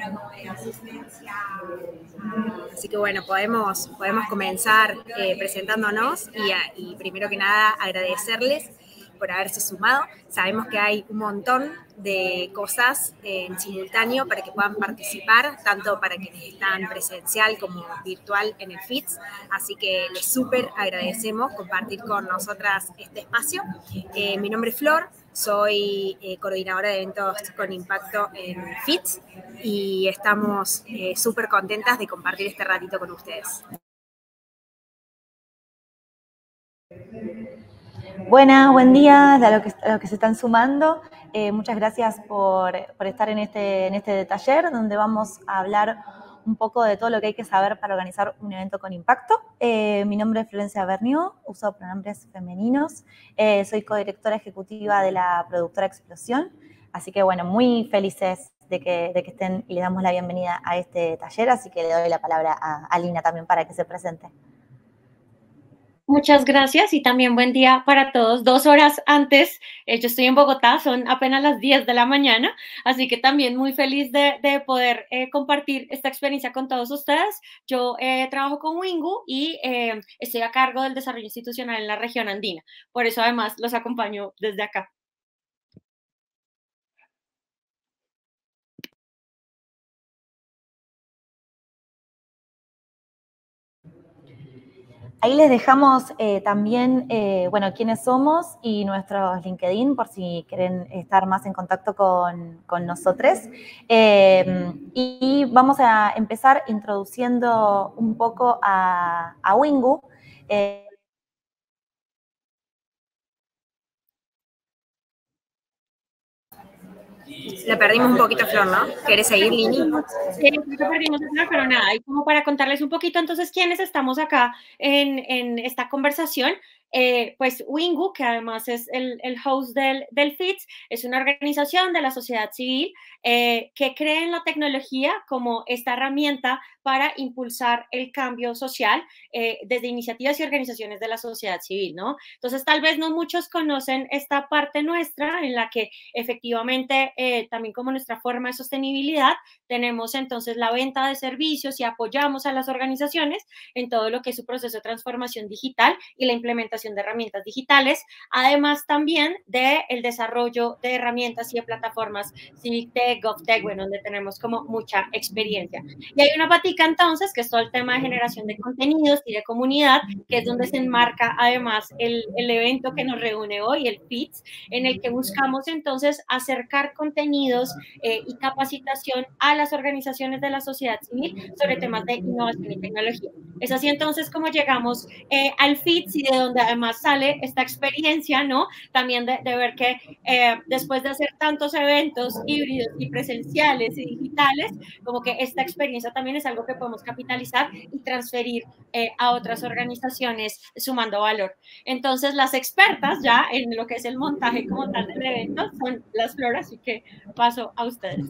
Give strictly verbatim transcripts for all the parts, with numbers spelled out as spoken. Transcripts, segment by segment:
Así que bueno, podemos, podemos comenzar eh, presentándonos y, a, y primero que nada agradecerles por haberse sumado. Sabemos que hay un montón de cosas en simultáneo para que puedan participar, tanto para quienes están presencial como virtual en el FITS, así que les súper agradecemos compartir con nosotras este espacio. Eh, mi nombre es Flor, soy eh, coordinadora de eventos con impacto en FITS y estamos eh, súper contentas de compartir este ratito con ustedes. Buenas, buen día a los que, a los que se están sumando. Eh, muchas gracias por, por estar en este, en este taller donde vamos a hablar un poco de todo lo que hay que saber para organizar un evento con impacto. Eh, mi nombre es Florencia Berniu, uso pronombres femeninos. Eh, soy codirectora ejecutiva de la productora Explosión. Así que, bueno, muy felices de que, de que estén y le damos la bienvenida a este taller. Así que le doy la palabra a, a Lina también para que se presente. Muchas gracias y también buen día para todos. Dos horas antes, eh, yo estoy en Bogotá, son apenas las diez de la mañana, así que también muy feliz de, de poder eh, compartir esta experiencia con todos ustedes. Yo eh, trabajo con Wingu y eh, estoy a cargo del desarrollo institucional en la región andina. Por eso además los acompaño desde acá. Ahí les dejamos eh, también, eh, bueno, quiénes somos y nuestros LinkedIn por si quieren estar más en contacto con, con nosotros. Eh, y vamos a empezar introduciendo un poco a, a Wingu. Eh, La perdimos un poquito, Flor, ¿no? ¿Querés seguir, Lini? Sí, la perdimos, pero nada, y como para contarles un poquito, entonces, ¿quiénes estamos acá en, en esta conversación? Eh, pues Wingu, que además es el, el host del, del FITS, es una organización de la sociedad civil eh, que cree en la tecnología como esta herramienta para impulsar el cambio social eh, desde iniciativas y organizaciones de la sociedad civil, ¿no? Entonces, tal vez no muchos conocen esta parte nuestra en la que efectivamente, eh, también como nuestra forma de sostenibilidad, tenemos entonces la venta de servicios y apoyamos a las organizaciones en todo lo que es su proceso de transformación digital y la implementación de herramientas digitales, además también del desarrollo de herramientas y de plataformas Civic Tech, GovTech, bueno, donde tenemos como mucha experiencia. Y hay una patica entonces, que es todo el tema de generación de contenidos y de comunidad, que es donde se enmarca además el, el evento que nos reúne hoy, el FITS, en el que buscamos entonces acercar contenidos eh, y capacitación a las organizaciones de la sociedad civil sobre temas de innovación y tecnología. Es así entonces como llegamos eh, al FITS y de donde además sale esta experiencia, ¿no? También de, de ver que eh, después de hacer tantos eventos híbridos y presenciales y digitales, como que esta experiencia también es algo que podemos capitalizar y transferir eh, a otras organizaciones sumando valor. Entonces, las expertas ya en lo que es el montaje como tal del evento son las Flor, así que paso a ustedes.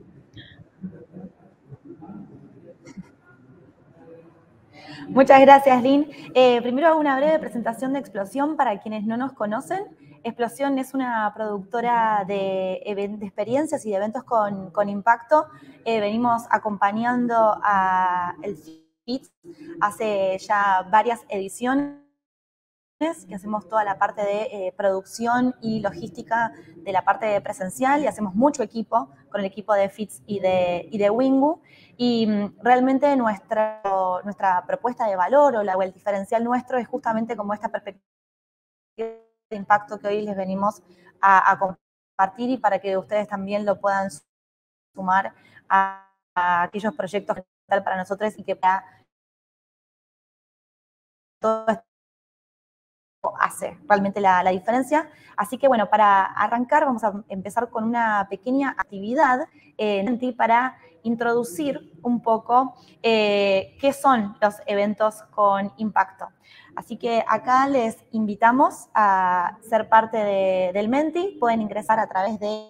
Muchas gracias, Lynn. Eh, primero hago una breve presentación de Explosión para quienes no nos conocen. Explosión es una productora de, de experiencias y de eventos con, con impacto. Eh, venimos acompañando a el FITS hace ya varias ediciones, que hacemos toda la parte de eh, producción y logística de la parte presencial y hacemos mucho equipo con el equipo de FITS y de, y de Wingu. Y mm, realmente nuestra, nuestra propuesta de valor o, la, o el diferencial nuestro es justamente como esta perspectiva de impacto que hoy les venimos a, a compartir y para que ustedes también lo puedan sumar a, a aquellos proyectos que están para nosotros y que para todo esto hace realmente la, la diferencia. Así que bueno, para arrancar vamos a empezar con una pequeña actividad eh, para introducir un poco eh, qué son los eventos con impacto. Así que acá les invitamos a ser parte de, del Menti. Pueden ingresar a través de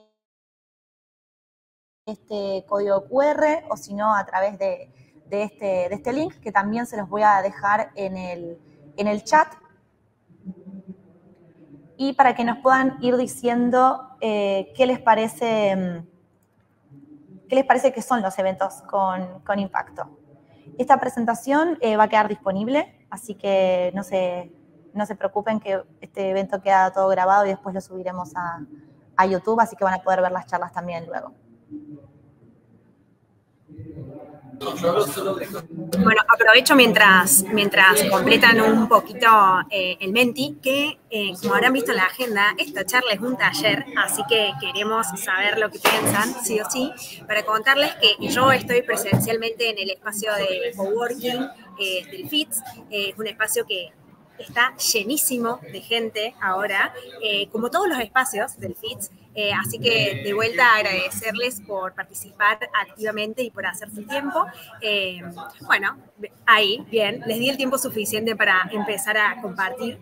este código cu erre o si no a través de, de, este, de este link que también se los voy a dejar en el, en el chat. Y para que nos puedan ir diciendo eh, qué les parece qué les parece que son los eventos con, con impacto. Esta presentación eh, va a quedar disponible, así que no se, no se preocupen que este evento queda todo grabado y después lo subiremos a, a YouTube, así que van a poder ver las charlas también luego. Bueno, aprovecho mientras, mientras completan un poquito eh, el Menti, que eh, como habrán visto en la agenda, esta charla es un taller, así que queremos saber lo que piensan, sí o sí, para contarles que yo estoy presencialmente en el espacio de coworking eh, del F I T S, eh, es un espacio que está llenísimo de gente ahora, eh, como todos los espacios del F I T S, eh, así que de vuelta agradecerles por participar activamente y por hacer su tiempo. Eh, bueno, ahí, bien, les di el tiempo suficiente para empezar a compartir.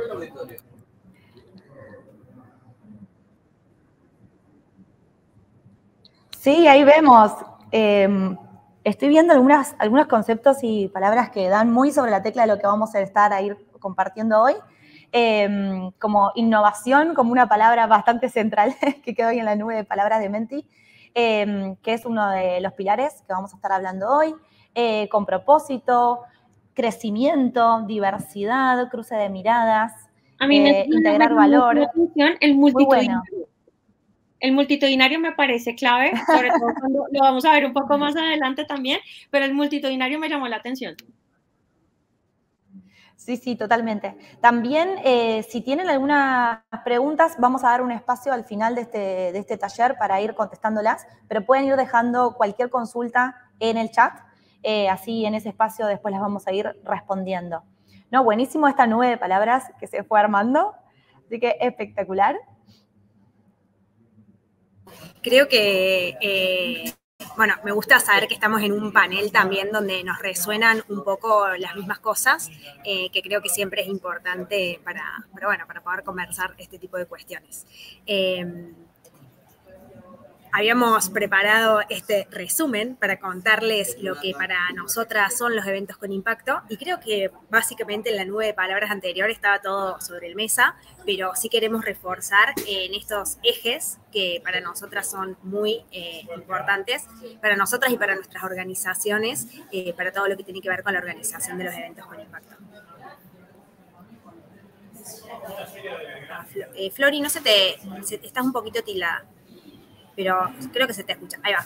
Sí, ahí vemos. Eh, estoy viendo algunas, algunos conceptos y palabras que dan muy sobre la tecla de lo que vamos a estar a ir compartiendo hoy. Eh, como innovación, como una palabra bastante central que quedó ahí en la nube de palabras de Menti, eh, que es uno de los pilares que vamos a estar hablando hoy, eh, con propósito, crecimiento, diversidad, cruce de miradas, a mí me, eh, integrar me valor. La atención el multitudinario. Bueno. El multitudinario me parece clave, sobre todo cuando lo vamos a ver un poco más adelante también, pero el multitudinario me llamó la atención. Sí, sí, totalmente. También, eh, si tienen algunas preguntas, vamos a dar un espacio al final de este, de este taller para ir contestándolas, pero pueden ir dejando cualquier consulta en el chat, eh, así en ese espacio después las vamos a ir respondiendo. No, buenísimo esta nube de palabras que se fue armando, así que espectacular. Creo que... Eh... Bueno, me gusta saber que estamos en un panel también donde nos resuenan un poco las mismas cosas, eh, que creo que siempre es importante para, para, bueno, para poder conversar este tipo de cuestiones. Eh, Habíamos preparado este resumen para contarles lo que para nosotras son los eventos con impacto y creo que básicamente en la nube de palabras anterior estaba todo sobre el mesa, pero sí queremos reforzar en estos ejes que para nosotras son muy eh, importantes, para nosotras y para nuestras organizaciones, eh, para todo lo que tiene que ver con la organización de los eventos con impacto. Ah, eh, Flori, no se te, se, estás un poquito tildada, pero creo que se te escucha. Ahí va.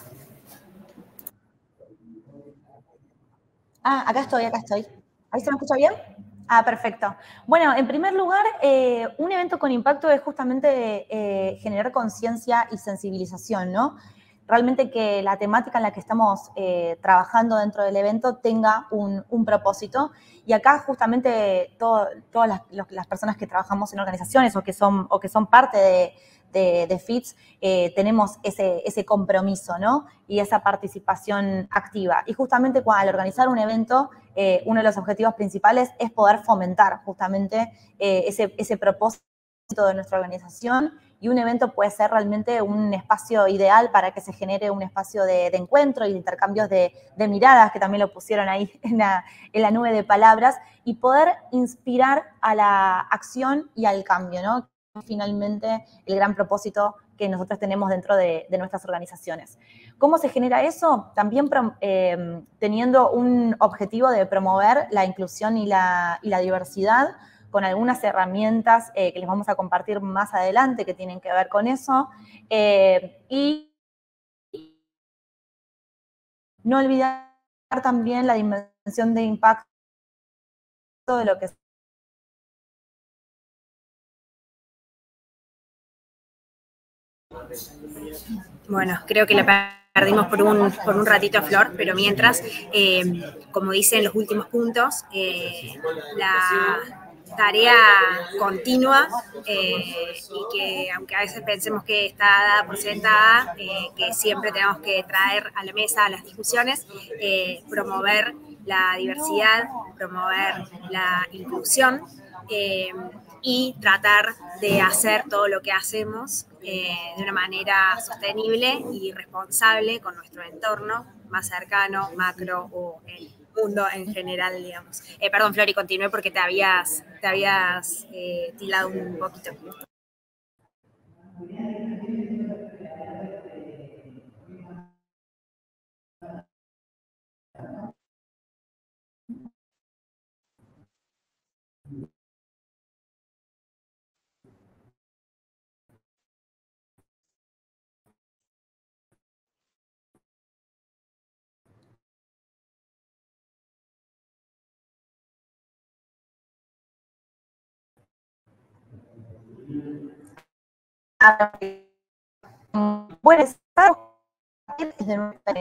Ah, acá estoy, acá estoy. ¿Ahí se me escucha bien? Ah, perfecto. Bueno, en primer lugar, eh, un evento con impacto es justamente eh, generar conciencia y sensibilización, ¿no? Realmente que la temática en la que estamos eh, trabajando dentro del evento tenga un, un propósito. Y acá justamente todo, todas las, las personas que trabajamos en organizaciones o que son, o que son parte de, de, de F I T S, eh, tenemos ese, ese compromiso, ¿no? Y esa participación activa. Y justamente al organizar un evento, eh, uno de los objetivos principales es poder fomentar justamente eh, ese, ese propósito de nuestra organización, y un evento puede ser realmente un espacio ideal para que se genere un espacio de, de encuentro y de intercambios de, de miradas, que también lo pusieron ahí en la, en la nube de palabras, y poder inspirar a la acción y al cambio, ¿no? Finalmente, el gran propósito que nosotros tenemos dentro de, de nuestras organizaciones. ¿Cómo se genera eso? También eh, teniendo un objetivo de promover la inclusión y la, y la diversidad, con algunas herramientas eh, que les vamos a compartir más adelante que tienen que ver con eso. Eh, y no olvidar también la dimensión de impacto de lo que es. Bueno, creo que la perdimos por un, por un ratito a Flor, pero mientras, eh, como dicen los últimos puntos, eh, la tarea continua eh, y que aunque a veces pensemos que está dada por sentada, eh, que siempre tenemos que traer a la mesa las discusiones, eh, promover la diversidad, promover la inclusión eh, y tratar de hacer todo lo que hacemos eh, de una manera sostenible y responsable con nuestro entorno más cercano, macro o el mundo en general, digamos. Eh, perdón, Flori, continué porque te habías, te habías eh, tildado un poquito. puede estar desde nuestra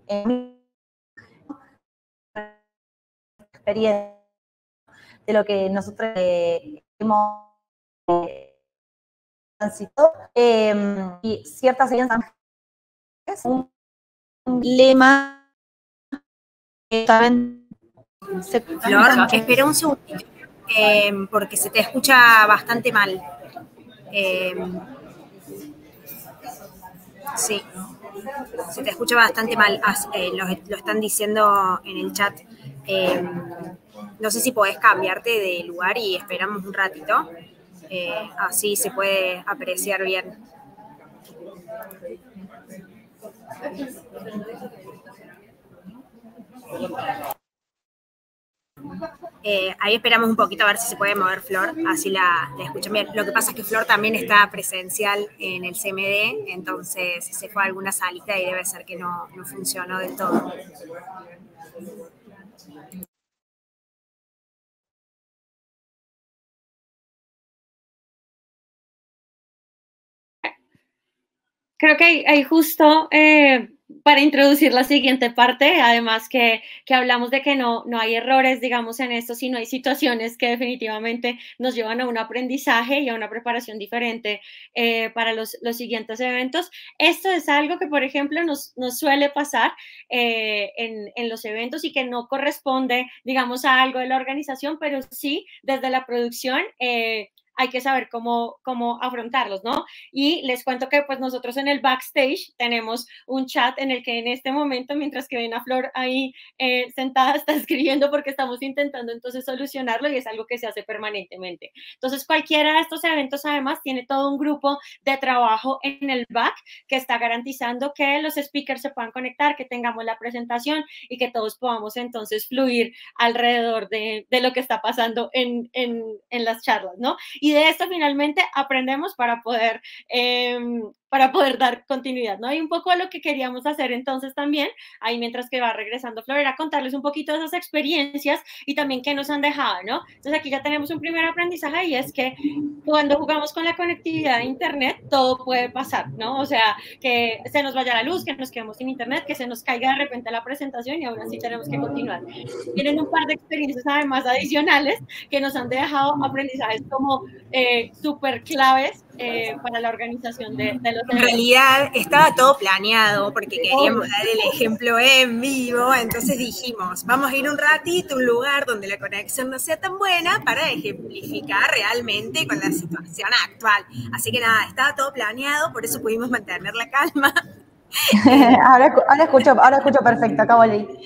experiencia de lo que nosotros eh, hemos eh, transitado eh, y ciertas experiencias es un, un lema que saben se, Flor, espera un segundito, eh, porque se te escucha bastante mal. Eh, sí, se te escucha bastante mal. Eh, lo, lo están diciendo en el chat. Eh, no sé si podés cambiarte de lugar y esperamos un ratito. Eh, así se puede apreciar bien. Eh, ahí esperamos un poquito a ver si se puede mover Flor, así la, la escuchan bien. Lo que pasa es que Flor también está presencial en el C M D, entonces se fue a alguna salita y debe ser que no, no funcionó del todo. Creo que hay, hay justo eh, para introducir la siguiente parte, además que, que hablamos de que no, no hay errores, digamos, en esto, sino hay situaciones que definitivamente nos llevan a un aprendizaje y a una preparación diferente eh, para los, los siguientes eventos. Esto es algo que, por ejemplo, nos, nos suele pasar eh, en, en los eventos y que no corresponde, digamos, a algo de la organización, pero sí desde la producción eh, hay que saber cómo, cómo afrontarlos, ¿no? Y les cuento que pues nosotros en el backstage tenemos un chat en el que en este momento, mientras que ven a Flor ahí eh, sentada, está escribiendo porque estamos intentando entonces solucionarlo y es algo que se hace permanentemente. Entonces cualquiera de estos eventos además tiene todo un grupo de trabajo en el back que está garantizando que los speakers se puedan conectar, que tengamos la presentación y que todos podamos entonces fluir alrededor de, de lo que está pasando en, en, en las charlas, ¿no? Y de esto finalmente aprendemos para poder, eh, para poder dar continuidad, ¿no? Y un poco lo que queríamos hacer entonces también, ahí mientras que va regresando Flor, era contarles un poquito de esas experiencias y también qué nos han dejado, ¿no? Entonces aquí ya tenemos un primer aprendizaje y es que cuando jugamos con la conectividad de internet, todo puede pasar, ¿no? O sea, que se nos vaya la luz, que nos quedemos sin internet, que se nos caiga de repente la presentación y aún así tenemos que continuar. Tienen un par de experiencias además adicionales que nos han dejado aprendizajes como eh, súper claves eh, para la organización de, de los eventos. En realidad estaba todo planeado porque queríamos oh. dar el ejemplo en vivo, entonces dijimos, vamos a ir un ratito a un lugar donde la conexión no sea tan buena para ejemplificar realmente con la situación actual. Así que nada, estaba todo planeado, por eso pudimos mantener la calma. ahora, ahora, escucho, ahora escucho perfecto, acabo de ir.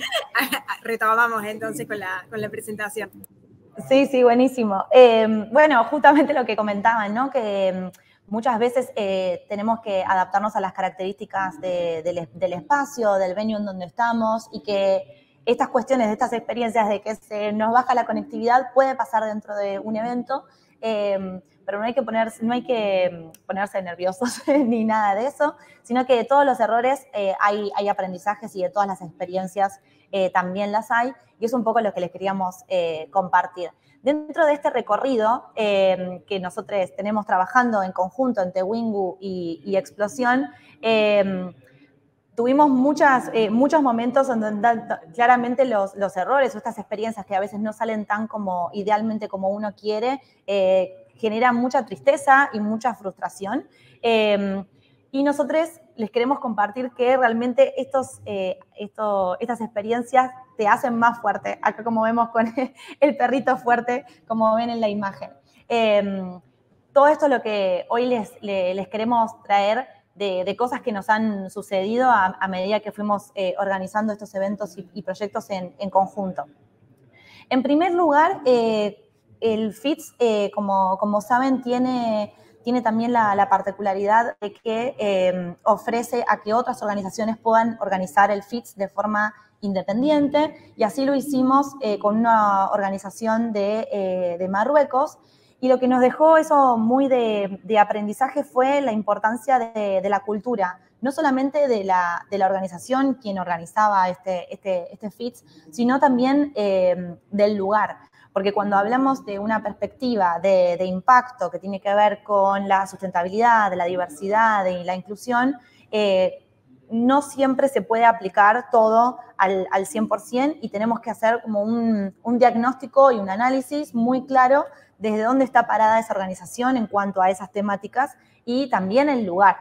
Retomamos entonces con la, con la presentación. Sí, sí, buenísimo. Eh, bueno, justamente lo que comentaban, ¿no? Que muchas veces eh, tenemos que adaptarnos a las características de, de, del espacio, del venue en donde estamos y que estas cuestiones, de estas experiencias de que se nos baja la conectividad puede pasar dentro de un evento, eh, pero no hay que ponerse, no hay que ponerse nerviosos ni nada de eso, sino que de todos los errores eh, hay, hay aprendizajes y de todas las experiencias eh, también las hay, y es un poco lo que les queríamos eh, compartir. Dentro de este recorrido eh, que nosotros tenemos trabajando en conjunto entre Wingu y, y Explosión, eh, tuvimos muchas, eh, muchos momentos donde claramente los, los errores o estas experiencias que a veces no salen tan como idealmente como uno quiere, eh, generan mucha tristeza y mucha frustración. Eh, y nosotros les queremos compartir que realmente estos, eh, esto, estas experiencias te hacen más fuerte. Acá como vemos con el perrito fuerte, como ven en la imagen. Eh, todo esto es lo que hoy les, les, les queremos traer de, de cosas que nos han sucedido a, a medida que fuimos eh, organizando estos eventos y, y proyectos en, en conjunto. En primer lugar, eh, el FITS, eh, como, como saben, tiene... tiene también la, la particularidad de que eh, ofrece a que otras organizaciones puedan organizar el FITS de forma independiente, y así lo hicimos eh, con una organización de, eh, de Marruecos, y lo que nos dejó eso muy de, de aprendizaje fue la importancia de, de la cultura, no solamente de la, de la organización quien organizaba este, este, este FITS, sino también eh, del lugar. porque cuando hablamos de una perspectiva de, de impacto que tiene que ver con la sustentabilidad, la diversidad y la inclusión, eh, no siempre se puede aplicar todo al, al cien por ciento y tenemos que hacer como un, un diagnóstico y un análisis muy claro desde dónde está parada esa organización en cuanto a esas temáticas y también el lugar.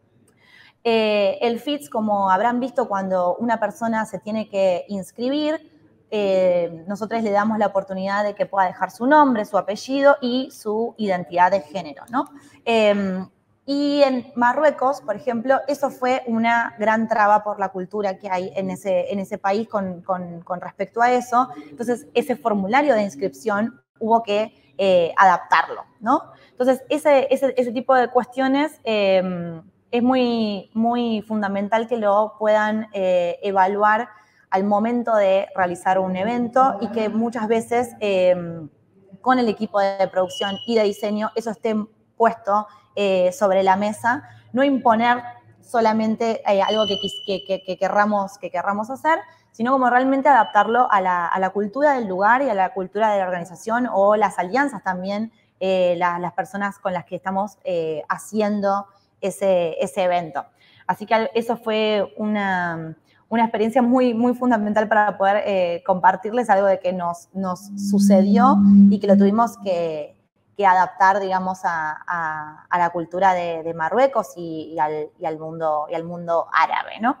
Eh, el F I T S, como habrán visto cuando una persona se tiene que inscribir, eh, nosotros le damos la oportunidad de que pueda dejar su nombre, su apellido y su identidad de género, ¿no? Eh, Y en Marruecos, por ejemplo, eso fue una gran traba por la cultura que hay en ese, en ese país con, con, con respecto a eso. Entonces, ese formulario de inscripción hubo que eh, adaptarlo, ¿no? Entonces, ese, ese, ese tipo de cuestiones eh, es muy, muy fundamental que lo puedan eh, evaluar al momento de realizar un evento y que muchas veces eh, con el equipo de producción y de diseño eso esté puesto Eh, sobre la mesa, no imponer solamente eh, algo que, que, que, querramos, que querramos hacer, sino como realmente adaptarlo a la, a la cultura del lugar y a la cultura de la organización o las alianzas también, eh, la, las personas con las que estamos eh, haciendo ese, ese evento. Así que eso fue una, una experiencia muy, muy fundamental para poder eh, compartirles algo de que nos, nos sucedió y que lo tuvimos que que adaptar, digamos, a, a, a la cultura de, de Marruecos y, y, al, y, al mundo, y al mundo árabe, ¿no?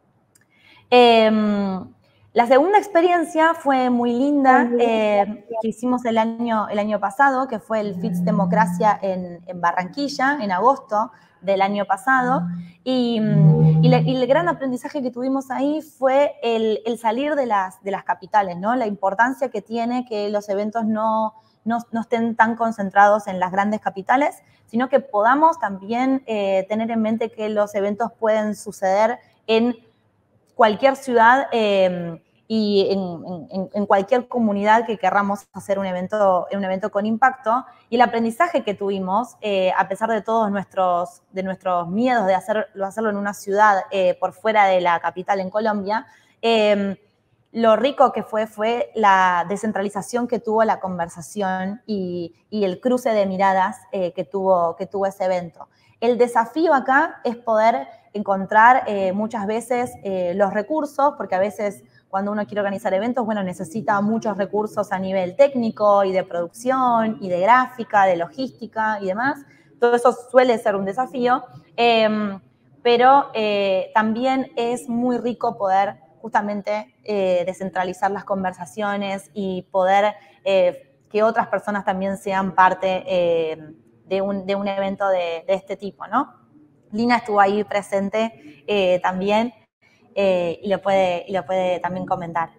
Eh, la segunda experiencia fue muy linda, eh, que hicimos el año, el año pasado, que fue el F I T S Democracia en, en Barranquilla, en agosto del año pasado, y, y, le, y el gran aprendizaje que tuvimos ahí fue el, el salir de las, de las capitales, ¿no? La importancia que tiene que los eventos no... No, no estén tan concentrados en las grandes capitales, sino que podamos también eh, tener en mente que los eventos pueden suceder en cualquier ciudad eh, y en, en, en cualquier comunidad que querramos hacer un evento, un evento con impacto. Y el aprendizaje que tuvimos, eh, a pesar de todos nuestros, de nuestros miedos de hacerlo, hacerlo en una ciudad eh, por fuera de la capital en Colombia, eh, lo rico que fue fue la descentralización que tuvo la conversación y, y el cruce de miradas eh, que, tuvo, que tuvo ese evento. El desafío acá es poder encontrar eh, muchas veces eh, los recursos, porque a veces cuando uno quiere organizar eventos, bueno, necesita muchos recursos a nivel técnico y de producción y de gráfica, de logística y demás. Todo eso suele ser un desafío, eh, pero eh, también es muy rico poder justamente eh, descentralizar las conversaciones y poder eh, que otras personas también sean parte eh, de, un, de un evento de, de este tipo, ¿no? Lina estuvo ahí presente eh, también eh, y, lo puede, y lo puede también comentar.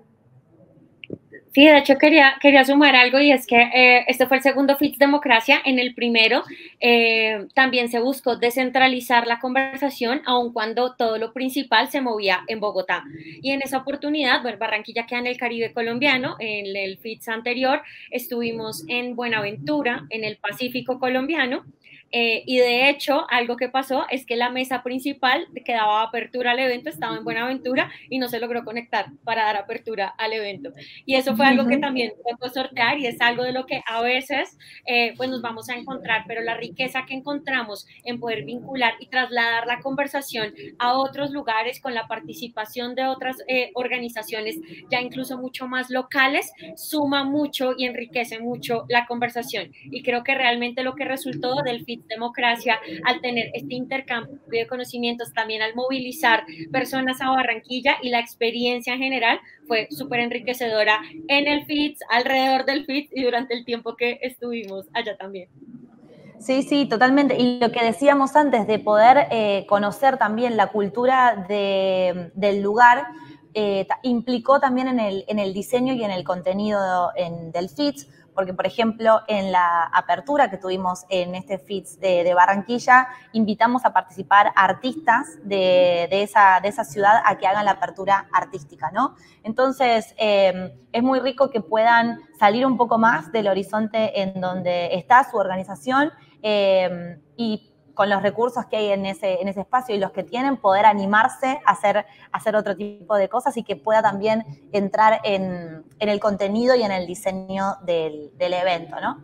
Sí, de hecho quería, quería sumar algo y es que eh, este fue el segundo F I T S Democracia. En el primero eh, también se buscó descentralizar la conversación, aun cuando todo lo principal se movía en Bogotá. Y en esa oportunidad, bueno, Barranquilla queda en el Caribe colombiano, en el F I T S anterior estuvimos en Buenaventura, en el Pacífico colombiano. Eh, y de hecho, algo que pasó es que la mesa principal que daba apertura al evento estaba en Buenaventura y no se logró conectar para dar apertura al evento. Y eso fue algo que también tocó sortear y es algo de lo que a veces eh, pues nos vamos a encontrar, pero la riqueza que encontramos en poder vincular y trasladar la conversación a otros lugares con la participación de otras eh, organizaciones ya incluso mucho más locales, suma mucho y enriquece mucho la conversación. Y creo que realmente lo que resultó del F I T S Democracia, al tener este intercambio de conocimientos, también al movilizar personas a Barranquilla y la experiencia en general fue súper enriquecedora en el F I T S, alrededor del F I T S y durante el tiempo que estuvimos allá también. Sí, sí, totalmente. Y lo que decíamos antes de poder eh, conocer también la cultura de, del lugar, eh, implicó también en el, en el diseño y en el contenido en, del F I T S, porque, por ejemplo, en la apertura que tuvimos en este F I T S de, de Barranquilla, invitamos a participar artistas de, de, esa, de esa ciudad a que hagan la apertura artística, ¿no? Entonces, eh, es muy rico que puedan salir un poco más del horizonte en donde está su organización eh, y con los recursos que hay en ese, en ese espacio y los que tienen, poder animarse a hacer, a hacer otro tipo de cosas y que pueda también entrar en, en el contenido y en el diseño del, del evento, ¿no?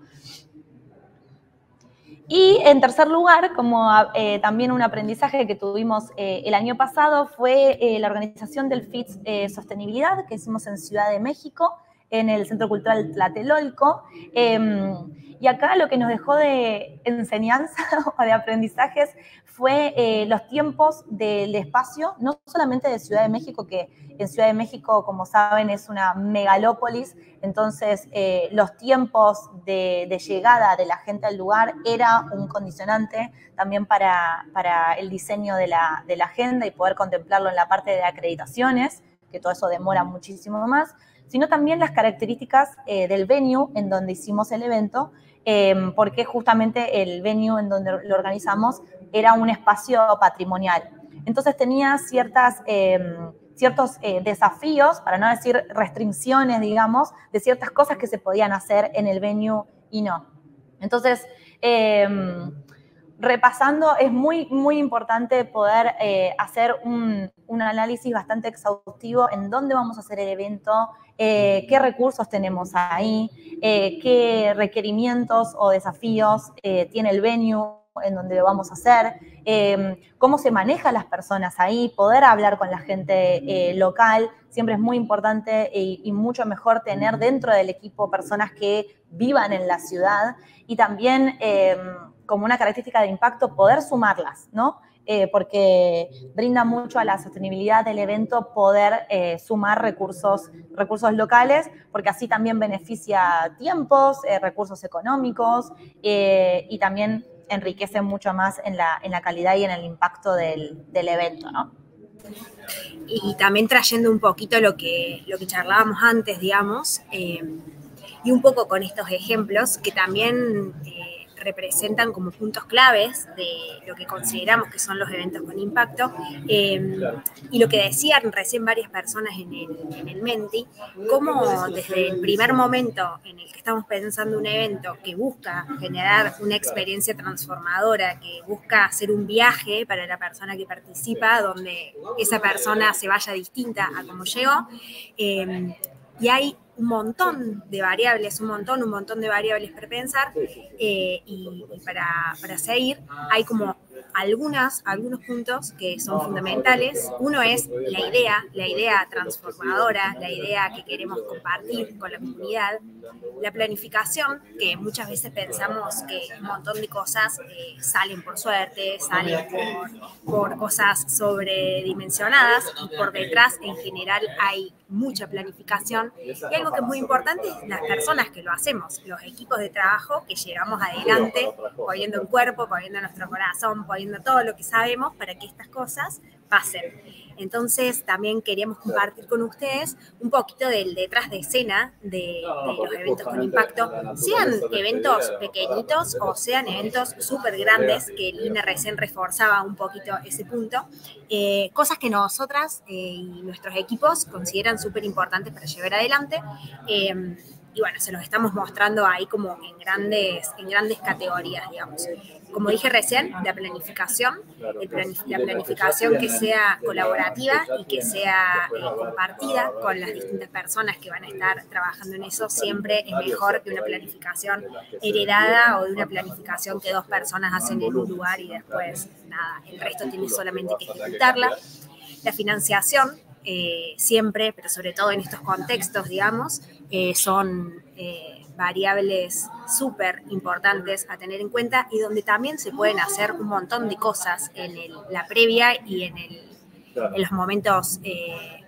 Y en tercer lugar, como eh, también un aprendizaje que tuvimos eh, el año pasado, fue eh, la organización del F I T S eh, Sostenibilidad, que hicimos en Ciudad de México, en el Centro Cultural Tlatelolco. Eh, y acá lo que nos dejó de enseñanza o de aprendizajes fue eh, los tiempos del espacio, no solamente de Ciudad de México, que en Ciudad de México, como saben, es una megalópolis, entonces eh, los tiempos de, de llegada de la gente al lugar era un condicionante también para, para el diseño de la, de la agenda y poder contemplarlo en la parte de acreditaciones, que todo eso demora muchísimo más, sino también las características eh, del venue en donde hicimos el evento, eh, porque justamente el venue en donde lo organizamos era un espacio patrimonial. Entonces tenía ciertas, eh, ciertos eh, desafíos, para no decir restricciones, digamos, de ciertas cosas que se podían hacer en el venue y no. Entonces, eh, repasando, es muy, muy importante poder eh, hacer un, un análisis bastante exhaustivo en dónde vamos a hacer el evento, eh, qué recursos tenemos ahí, eh, qué requerimientos o desafíos eh, tiene el venue en donde lo vamos a hacer, eh, cómo se manejan las personas ahí, poder hablar con la gente eh, local. Siempre es muy importante y, y mucho mejor tener dentro del equipo personas que vivan en la ciudad y también eh, como una característica de impacto poder sumarlas, ¿no? Eh, porque brinda mucho a la sostenibilidad del evento poder eh, sumar recursos, recursos locales, porque así también beneficia tiempos, eh, recursos económicos eh, y también enriquece mucho más en la, en la calidad y en el impacto del, del evento, ¿no? Y también trayendo un poquito lo que, lo que charlábamos antes, digamos, eh, y un poco con estos ejemplos que también eh, representan como puntos claves de lo que consideramos que son los eventos con impacto, eh, y lo que decían recién varias personas en el, en el Menti, cómo desde el primer momento en el que estamos pensando un evento que busca generar una experiencia transformadora, que busca hacer un viaje para la persona que participa, donde esa persona se vaya distinta a como llegó, eh, y hay un montón de variables, un montón, un montón de variables para pensar eh, y, y para, para seguir. Hay como algunas, algunos puntos que son fundamentales. Uno es la idea, la idea transformadora, la idea que queremos compartir con la comunidad. La planificación, que muchas veces pensamos que un montón de cosas eh, salen por suerte, salen por, por cosas sobredimensionadas y por detrás en general hay mucha planificación. Y algo que es muy importante es las personas que lo hacemos, los equipos de trabajo que llevamos adelante, poniendo el cuerpo, poniendo nuestro corazón, poniendo todo lo que sabemos para que estas cosas pasen. Entonces también queríamos compartir con ustedes un poquito del detrás de escena de, de los eventos con impacto, sean eventos pequeñitos o sean eventos súper grandes, que Lina recién reforzaba un poquito ese punto, eh, cosas que nosotras eh, y nuestros equipos consideran súper importantes para llevar adelante. Eh, y bueno, se los estamos mostrando ahí como en grandes, en grandes categorías, digamos. Como dije recién, la planificación, el planif- la planificación que sea colaborativa y que sea eh, compartida con las distintas personas que van a estar trabajando en eso, siempre es mejor que una planificación heredada o de una planificación que dos personas hacen en un lugar y después, nada, el resto tiene solamente que ejecutarla. La financiación, eh, siempre, pero sobre todo en estos contextos, digamos, eh, son eh, variables súper importantes a tener en cuenta y donde también se pueden hacer un montón de cosas en el, la previa y en, el, en los momentos eh,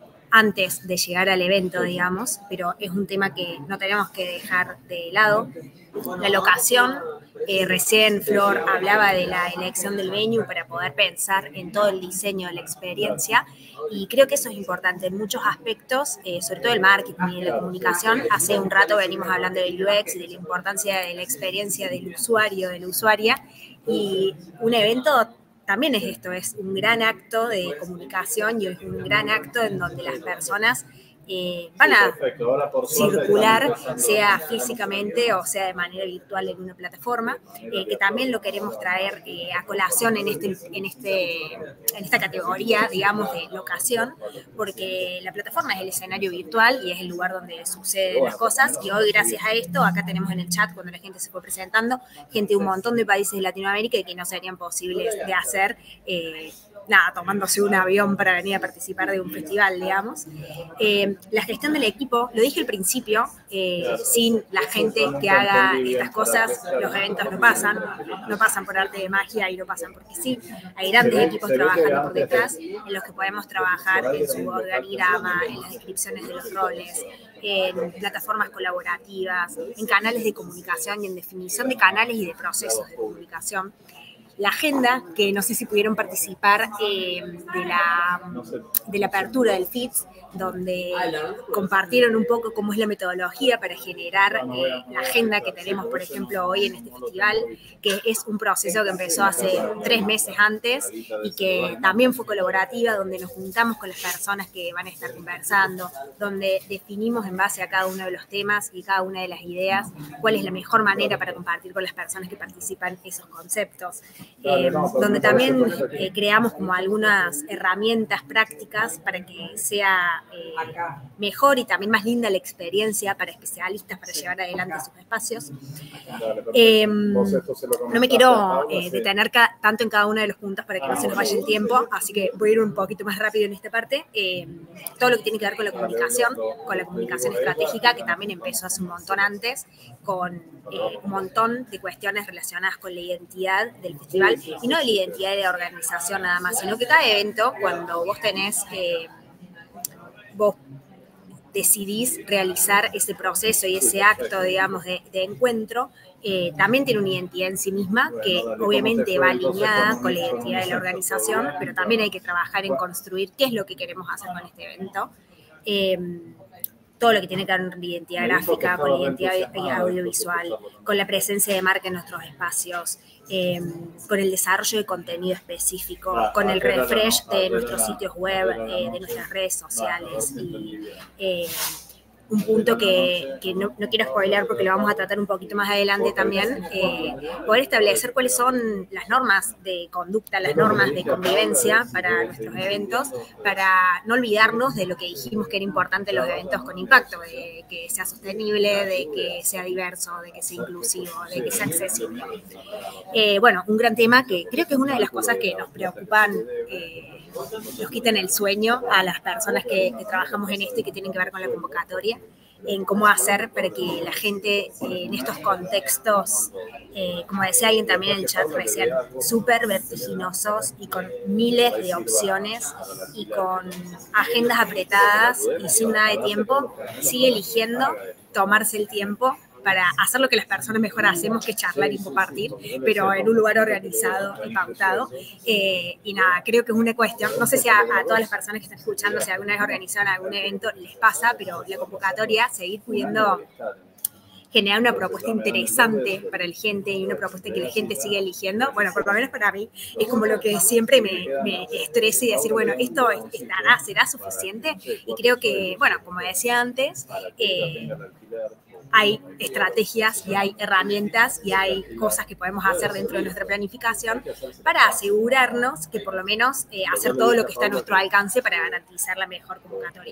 antes de llegar al evento, digamos, pero es un tema que no tenemos que dejar de lado. La locación, eh, recién Flor hablaba de la elección del venue para poder pensar en todo el diseño de la experiencia y creo que eso es importante en muchos aspectos, eh, sobre todo el marketing y la comunicación. Hace un rato venimos hablando del U X y de la importancia de la experiencia del usuario, de la usuaria, y un evento también es esto, es un gran acto de comunicación y es un gran acto en donde las personas eh, van a circular, sea físicamente o sea de manera virtual en una plataforma, eh, que también lo queremos traer eh, a colación en, este, en, este, en esta categoría, digamos, de locación, porque la plataforma es el escenario virtual y es el lugar donde suceden las cosas, y hoy gracias a esto, acá tenemos en el chat, cuando la gente se fue presentando, gente de un montón de países de Latinoamérica y que no serían posibles de hacer eh, nada, tomándose un avión para venir a participar de un festival, digamos. Eh, la gestión del equipo, lo dije al principio, eh, sin la gente que haga estas cosas, los eventos no pasan, no pasan por arte de magia y no pasan porque sí. Hay grandes equipos trabajando por detrás en los que podemos trabajar en su organigrama, en las descripciones de los roles, en plataformas colaborativas, en canales de comunicación y en definición de canales y de procesos de comunicación. La agenda, que no sé si pudieron participar eh, de, la, de la apertura del F I T S, donde compartieron un poco cómo es la metodología para generar eh, la agenda que tenemos, por ejemplo, hoy en este festival, que es un proceso que empezó hace tres meses antes y que también fue colaborativa, donde nos juntamos con las personas que van a estar conversando, donde definimos en base a cada uno de los temas y cada una de las ideas cuál es la mejor manera para compartir con las personas que participan esos conceptos. Eh, donde también eh, creamos como algunas herramientas prácticas para que sea eh, mejor y también más linda la experiencia para especialistas para llevar adelante sus espacios. Eh, no me quiero eh, detener ca- tanto en cada uno de los puntos para que no se nos vaya el tiempo, así que voy a ir un poquito más rápido en esta parte. Eh, todo lo que tiene que ver con la comunicación, con la comunicación estratégica, que también empezó hace un montón antes, con eh, un montón de cuestiones relacionadas con la identidad del festival, y no de la identidad de la organización nada más, sino que cada evento, cuando vos tenés, eh, vos decidís realizar ese proceso y ese acto, digamos, de, de encuentro, eh, también tiene una identidad en sí misma que obviamente va alineada con la identidad de la organización, pero también hay que trabajar en construir qué es lo que queremos hacer con este evento. Eh, todo lo que tiene que ver con la identidad gráfica, con la identidad audiovisual, con la presencia de marca en nuestros espacios, eh, con el desarrollo de contenido específico, con el refresh de nuestros sitios web, eh, de nuestras redes sociales y eh, un punto que, que no, no quiero spoilear porque lo vamos a tratar un poquito más adelante también, eh, poder establecer cuáles son las normas de conducta, las normas de convivencia para nuestros eventos, para no olvidarnos de lo que dijimos que era importante en los eventos con impacto, de que sea sostenible, de que sea diverso, de que sea inclusivo, de que sea accesible. Eh, bueno, un gran tema que creo que es una de las cosas que nos preocupan, eh, nos quitan el sueño a las personas que, que trabajamos en esto y que tienen que ver con la convocatoria, en cómo hacer para que la gente eh, en estos contextos, eh, como decía alguien también en el chat recién, súper vertiginosos y con miles de opciones y con agendas apretadas y sin nada de tiempo, sigue eligiendo tomarse el tiempo para hacer lo que las personas mejor hacemos, que es charlar y compartir, pero en un lugar organizado y pautado. Eh, y nada, creo que es una cuestión, no sé si a, a todas las personas que están escuchando, si alguna vez organizaron algún evento, les pasa, pero la convocatoria, seguir pudiendo generar una propuesta interesante para la gente y una propuesta que la gente sigue eligiendo, bueno, por lo menos para mí, es como lo que siempre me, me estresa y decir, bueno, ¿esto estará, será suficiente? Y creo que, bueno, como decía antes, eh, hay estrategias y hay herramientas y hay cosas que podemos hacer dentro de nuestra planificación para asegurarnos que por lo menos eh, hacer todo lo que está a nuestro alcance para garantizar la mejor convocatoria.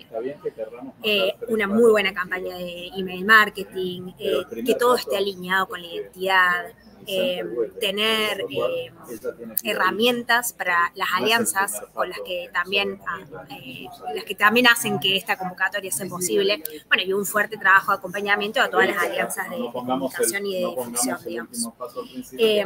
Eh, una muy buena campaña de email marketing, eh, que todo esté alineado con la identidad, eh, tener eh, herramientas para las alianzas con las que también eh, las que también hacen que esta convocatoria sea posible, bueno, y un fuerte trabajo de acompañamiento a todas las alianzas de, de comunicación y de difusión, digamos. Eh,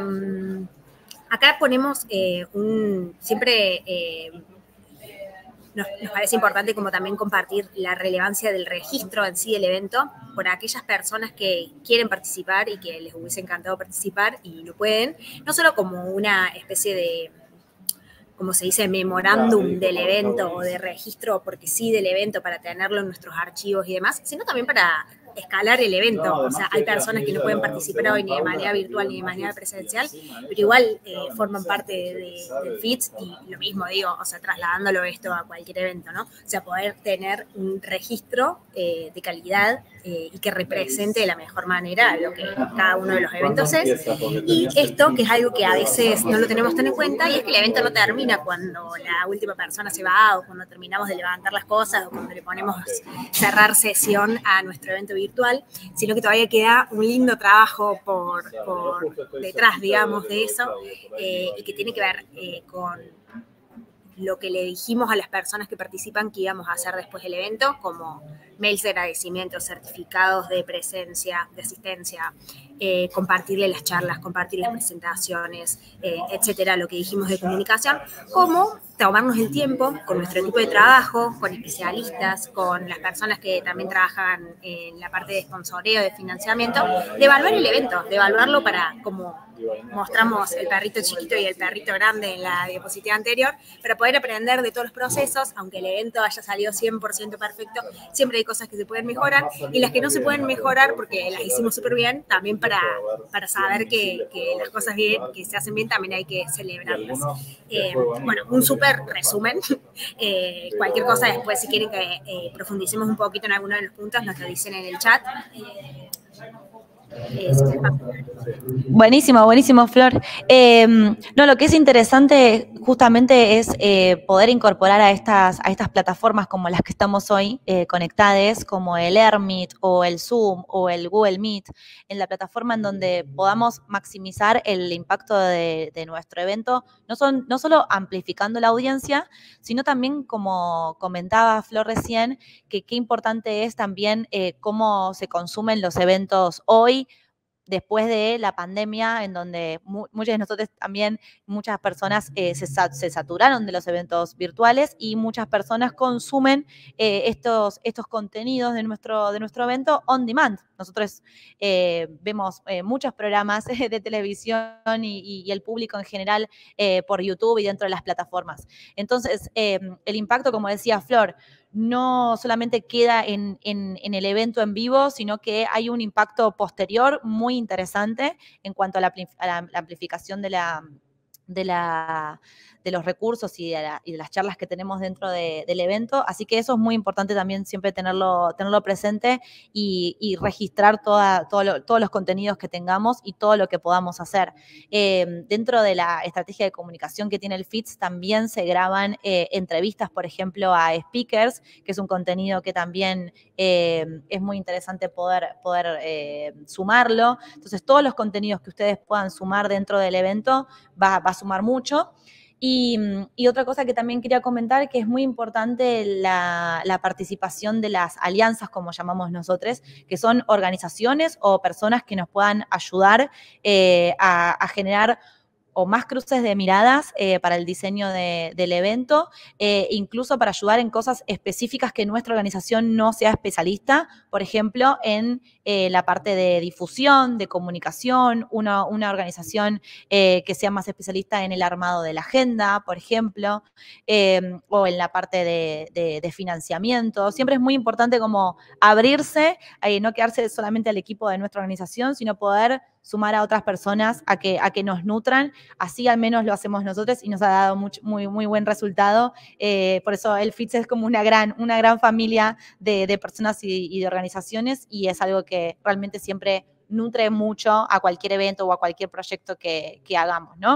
acá ponemos eh, un siempre eh, Nos, nos parece importante como también compartir la relevancia del registro en sí del evento por aquellas personas que quieren participar y que les hubiese encantado participar y no pueden, no solo como una especie de, como se dice, memorándum del evento o de registro porque sí del evento para tenerlo en nuestros archivos y demás, sino también para escalar el evento. O sea, hay personas que no pueden participar hoy ni de manera virtual ni de manera presencial, pero igual eh, forman parte de, de, del FITS, y lo mismo digo, o sea, trasladándolo esto a cualquier evento, ¿no? O sea, poder tener un registro eh, de calidad eh, y que represente de la mejor manera lo que cada uno de los eventos es. Y esto, que es algo que a veces no lo tenemos tan en cuenta, y es que el evento no termina cuando la última persona se va, o cuando terminamos de levantar las cosas, o cuando le ponemos cerrar sesión a nuestro evento virtual, sino que todavía queda un lindo trabajo por, por detrás, digamos, de eso, eh, y que tiene que ver eh, con lo que le dijimos a las personas que participan que íbamos a hacer después del evento, como mails de agradecimiento, certificados de presencia, de asistencia, eh, compartirle las charlas, compartir las presentaciones, eh, etcétera, lo que dijimos de comunicación, como tomarnos el tiempo con nuestro equipo de trabajo, con especialistas, con las personas que también trabajan en la parte de sponsoreo, de financiamiento, de evaluar el evento, de evaluarlo para, como mostramos el perrito chiquito y el perrito grande en la diapositiva anterior, para poder aprender de todos los procesos. Aunque el evento haya salido cien por ciento perfecto, siempre hay cosas que se pueden mejorar, y las que no se pueden mejorar porque las hicimos súper bien, también para, para saber que, que las cosas bien, que se hacen bien, también hay que celebrarlas. Eh, bueno, un súper resumen. Eh, cualquier cosa después, si quieren que eh, profundicemos un poquito en alguno de los puntos, nos lo dicen en el chat. Eh, Eh, buenísimo, buenísimo, Flor. Eh, no, lo que es interesante justamente es eh, poder incorporar a estas, a estas plataformas como las que estamos hoy eh, conectadas, como el Airmeet o el Zoom o el Google Meet, en la plataforma en donde podamos maximizar el impacto de, de nuestro evento, no, son, no solo amplificando la audiencia, sino también, como comentaba Flor recién, que qué importante es también eh, cómo se consumen los eventos hoy, después de la pandemia, en donde mu muchos de nosotros también, muchas personas eh, se, sa se saturaron de los eventos virtuales, y muchas personas consumen eh, estos, estos contenidos de nuestro, de nuestro evento on demand. Nosotros eh, vemos eh, muchos programas de televisión y, y el público en general eh, por YouTube y dentro de las plataformas. Entonces, eh, el impacto, como decía Flor, no solamente queda en, en, en el evento en vivo, sino que hay un impacto posterior muy interesante en cuanto a la, a la, la amplificación de la, de, la, de los recursos y de, la, y de las charlas que tenemos dentro de, del evento. Así que eso es muy importante también siempre tenerlo, tenerlo presente y, y registrar toda, todo lo, todos los contenidos que tengamos y todo lo que podamos hacer. Eh, dentro de la estrategia de comunicación que tiene el FITS también se graban eh, entrevistas, por ejemplo, a speakers, que es un contenido que también eh, es muy interesante poder, poder eh, sumarlo. Entonces, todos los contenidos que ustedes puedan sumar dentro del evento va, va a sumar mucho. Y, y otra cosa que también quería comentar, que es muy importante la, la participación de las alianzas, como llamamos nosotros, que son organizaciones o personas que nos puedan ayudar eh, a, a generar o más cruces de miradas eh, para el diseño de, del evento, eh, incluso para ayudar en cosas específicas que nuestra organización no sea especialista, por ejemplo, en eh, la parte de difusión, de comunicación, una, una organización eh, que sea más especialista en el armado de la agenda, por ejemplo, eh, o en la parte de, de, de financiamiento. Siempre es muy importante como abrirse, eh, no quedarse solamente al equipo de nuestra organización, sino poder sumar a otras personas a que, a que nos nutran. Así al menos lo hacemos nosotros y nos ha dado mucho, muy, muy buen resultado. Eh, por eso el FITS es como una gran, una gran familia de, de personas y, y de organizaciones, y es algo que realmente siempre nutre mucho a cualquier evento o a cualquier proyecto que, que hagamos, ¿no?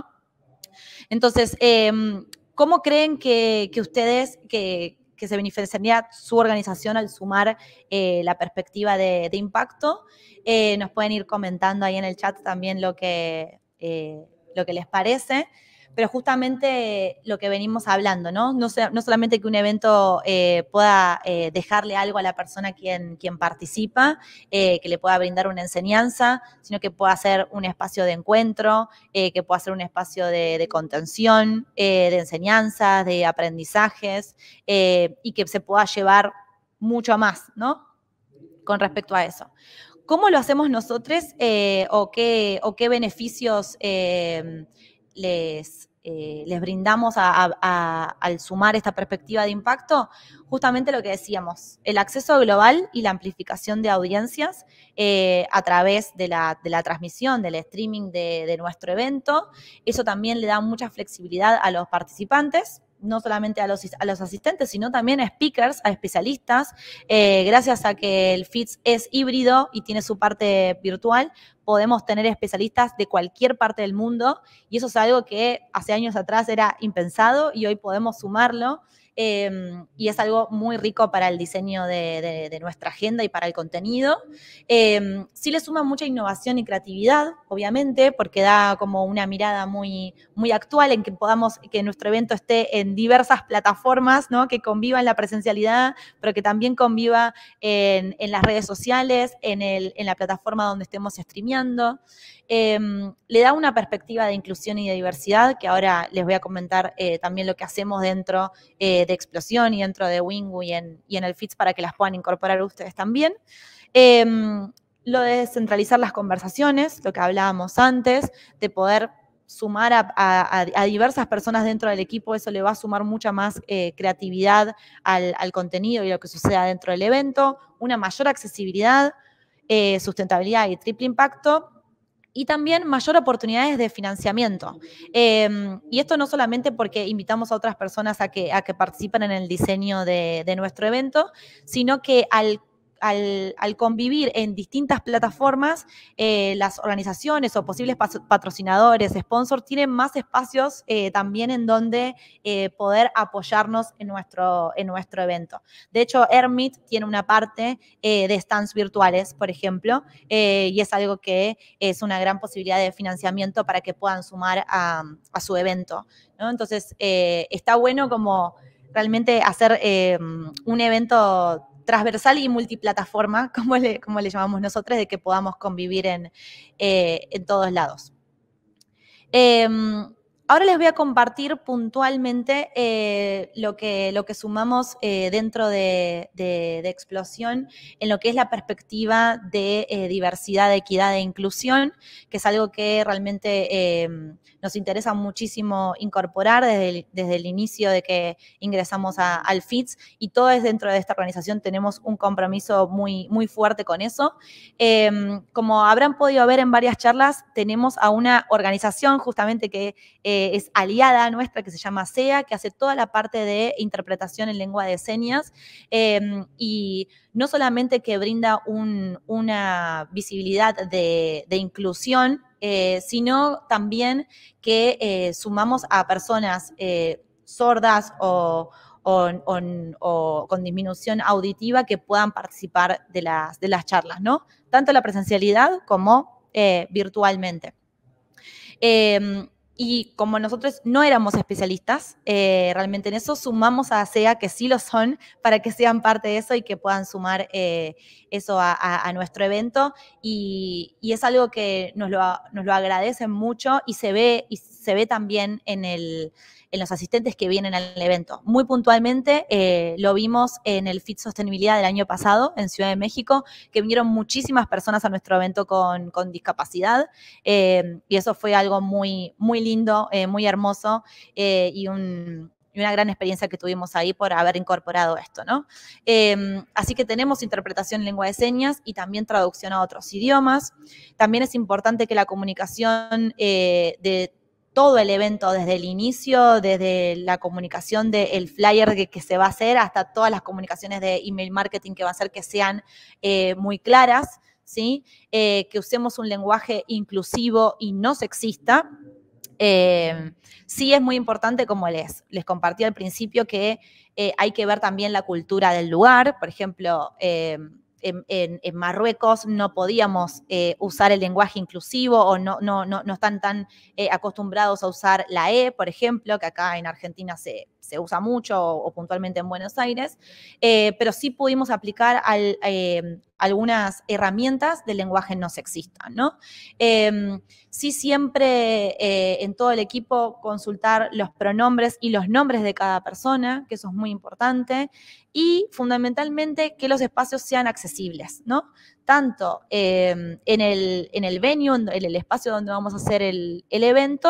Entonces, eh, ¿cómo creen que, que ustedes, que, que se beneficiaría su organización al sumar eh, la perspectiva de, de impacto? Eh, nos pueden ir comentando ahí en el chat también lo que, eh, lo que les parece, pero justamente lo que venimos hablando, ¿no? No, so, no solamente que un evento eh, pueda eh, dejarle algo a la persona quien, quien participa, eh, que le pueda brindar una enseñanza, sino que pueda ser un espacio de encuentro, eh, que pueda ser un espacio de, de contención, eh, de enseñanzas, de aprendizajes, eh, y que se pueda llevar mucho más, ¿no? Con respecto a eso. ¿Cómo lo hacemos nosotros eh, o, qué, o qué beneficios eh, les, eh, les brindamos a, a, a, al sumar esta perspectiva de impacto, justamente lo que decíamos, el acceso global y la amplificación de audiencias eh, a través de la, de la transmisión, del streaming de, de nuestro evento. Eso también le da mucha flexibilidad a los participantes, no solamente a los, a los asistentes, sino también a speakers, a especialistas. Eh, gracias a que el FITS es híbrido y tiene su parte virtual, podemos tener especialistas de cualquier parte del mundo, y eso es algo que hace años atrás era impensado y hoy podemos sumarlo. Eh, y es algo muy rico para el diseño de, de, de nuestra agenda y para el contenido. Eh, sí le suma mucha innovación y creatividad, obviamente, porque da como una mirada muy, muy actual en que podamos, que nuestro evento esté en diversas plataformas, ¿no? Que conviva en la presencialidad, pero que también conviva en, en las redes sociales, en, el, en la plataforma donde estemos streameando. Eh, le da una perspectiva de inclusión y de diversidad, que ahora les voy a comentar eh, también lo que hacemos dentro eh, de Explosión y dentro de Wingu y en, y en el FITS para que las puedan incorporar ustedes también. Eh, lo de descentralizar las conversaciones, lo que hablábamos antes, de poder sumar a, a, a diversas personas dentro del equipo, eso le va a sumar mucha más eh, creatividad al, al contenido y lo que suceda dentro del evento, una mayor accesibilidad, eh, sustentabilidad y triple impacto, y también mayor oportunidades de financiamiento. Eh, y esto no solamente porque invitamos a otras personas a que, a que participen en el diseño de, de nuestro evento, sino que al Al, al convivir en distintas plataformas, eh, las organizaciones o posibles patrocinadores, sponsors, tienen más espacios eh, también en donde eh, poder apoyarnos en nuestro, en nuestro evento. De hecho, Hermit tiene una parte eh, de stands virtuales, por ejemplo, eh, y es algo que es una gran posibilidad de financiamiento para que puedan sumar a, a su evento, ¿no? Entonces, eh, está bueno como realmente hacer eh, un evento transversal y multiplataforma, como le, como le llamamos nosotros, de que podamos convivir en, eh, en todos lados. Eh, ahora les voy a compartir puntualmente eh, lo, que, lo que sumamos eh, dentro de, de, de Explosión en lo que es la perspectiva de eh, diversidad, equidad e inclusión, que es algo que realmente eh, nos interesa muchísimo incorporar desde el, desde el inicio de que ingresamos a, al FITS, y todos dentro de esta organización tenemos un compromiso muy, muy fuerte con eso. Eh, como habrán podido ver en varias charlas, tenemos a una organización justamente que eh, es aliada nuestra, que se llama SEA, que hace toda la parte de interpretación en lengua de señas, eh, y no solamente que brinda un, una visibilidad de, de inclusión, eh, sino también que eh, sumamos a personas eh, sordas o, o, o, o con disminución auditiva que puedan participar de las, de las charlas, ¿no? Tanto la presencialidad como eh, virtualmente. Eh, Y como nosotros no éramos especialistas eh, realmente en eso, sumamos a SEA, que sí lo son, para que sean parte de eso y que puedan sumar eh, eso a, a, a nuestro evento. Y, y es algo que nos lo, nos lo agradecen mucho y se ve, y se ve también en, el, en los asistentes que vienen al evento. Muy puntualmente eh, lo vimos en el FIT Sostenibilidad del año pasado en Ciudad de México, que vinieron muchísimas personas a nuestro evento con, con discapacidad eh, y eso fue algo muy, muy lindo, eh, muy hermoso eh, y, un, y una gran experiencia que tuvimos ahí por haber incorporado esto, ¿no? Eh, así que tenemos interpretación en lengua de señas y también traducción a otros idiomas. También es importante que la comunicación eh, de todo el evento, desde el inicio, desde la comunicación del flyer que, que se va a hacer hasta todas las comunicaciones de email marketing que va a hacer, que sean eh, muy claras, ¿sí? Eh, que usemos un lenguaje inclusivo y no sexista. Eh, sí es muy importante, como les, les compartí al principio, que eh, hay que ver también la cultura del lugar. Por ejemplo, eh, En, en, en Marruecos no podíamos eh, usar el lenguaje inclusivo o no, no, no, no están tan eh, acostumbrados a usar la E, por ejemplo, que acá en Argentina se, se usa mucho o, o puntualmente en Buenos Aires, eh, pero sí pudimos aplicar al, eh, algunas herramientas del lenguaje no sexista, ¿no? Eh, sí siempre eh, en todo el equipo consultar los pronombres y los nombres de cada persona, que eso es muy importante, y fundamentalmente que los espacios sean accesibles, ¿no? Tanto eh, en, el, en el venue, en el espacio donde vamos a hacer el, el evento,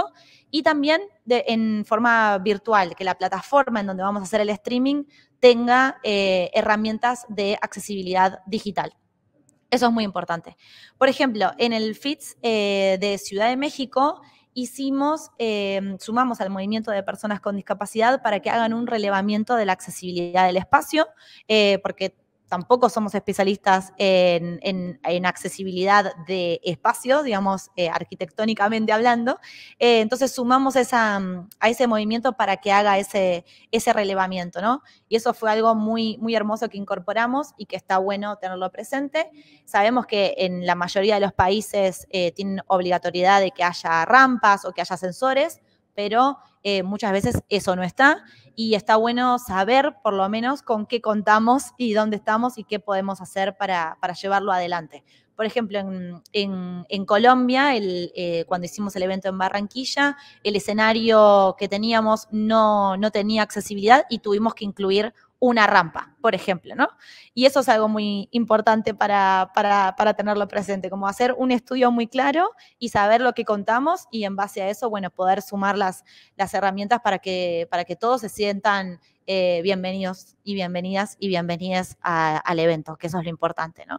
y también de, en forma virtual, que la plataforma en donde vamos a hacer el streaming tenga eh, herramientas de accesibilidad digital. Eso es muy importante. Por ejemplo, en el FITS eh, de Ciudad de México hicimos, eh, sumamos al movimiento de personas con discapacidad para que hagan un relevamiento de la accesibilidad del espacio, eh, porque tampoco somos especialistas en, en, en accesibilidad de espacios, digamos, eh, arquitectónicamente hablando. Eh, entonces sumamos esa, a ese movimiento para que haga ese, ese relevamiento, ¿no? Y eso fue algo muy, muy hermoso que incorporamos y que está bueno tenerlo presente. Sabemos que en la mayoría de los países eh, tienen obligatoriedad de que haya rampas o que haya sensores, pero eh, muchas veces eso no está, y está bueno saber por lo menos con qué contamos y dónde estamos y qué podemos hacer para, para llevarlo adelante. Por ejemplo, en, en, en Colombia, el, eh, cuando hicimos el evento en Barranquilla, el escenario que teníamos no, no tenía accesibilidad y tuvimos que incluir una rampa, por ejemplo, ¿no? Y eso es algo muy importante para, para, para tenerlo presente, como hacer un estudio muy claro y saber lo que contamos y en base a eso, bueno, poder sumar las, las herramientas para que, para que todos se sientan eh, bienvenidos y bienvenidas y bienvenidas a, al evento, que eso es lo importante, ¿no?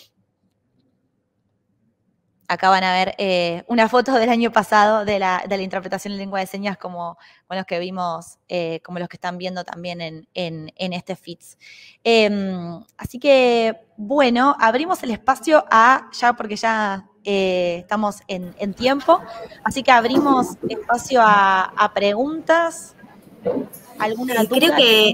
Acá van a ver eh, una foto del año pasado de la, de la interpretación en lengua de señas, como con los que vimos, eh, como los que están viendo también en, en, en este FITS. Eh, así que, bueno, abrimos el espacio a, ya porque ya eh, estamos en, en tiempo, así que abrimos espacio a, a preguntas. ¿Alguna eh, duda? Creo que...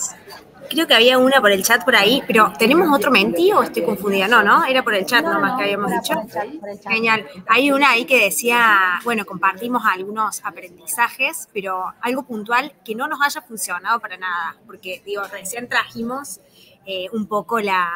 Creo que había una por el chat por ahí, pero ¿tenemos otro Menti o estoy confundida? No, ¿no? Era por el chat no, nomás no, que habíamos dicho. Por el chat, por el chat. Genial. Hay una ahí que decía, bueno, compartimos algunos aprendizajes, pero algo puntual que no nos haya funcionado para nada, porque, digo, recién trajimos eh, un poco la,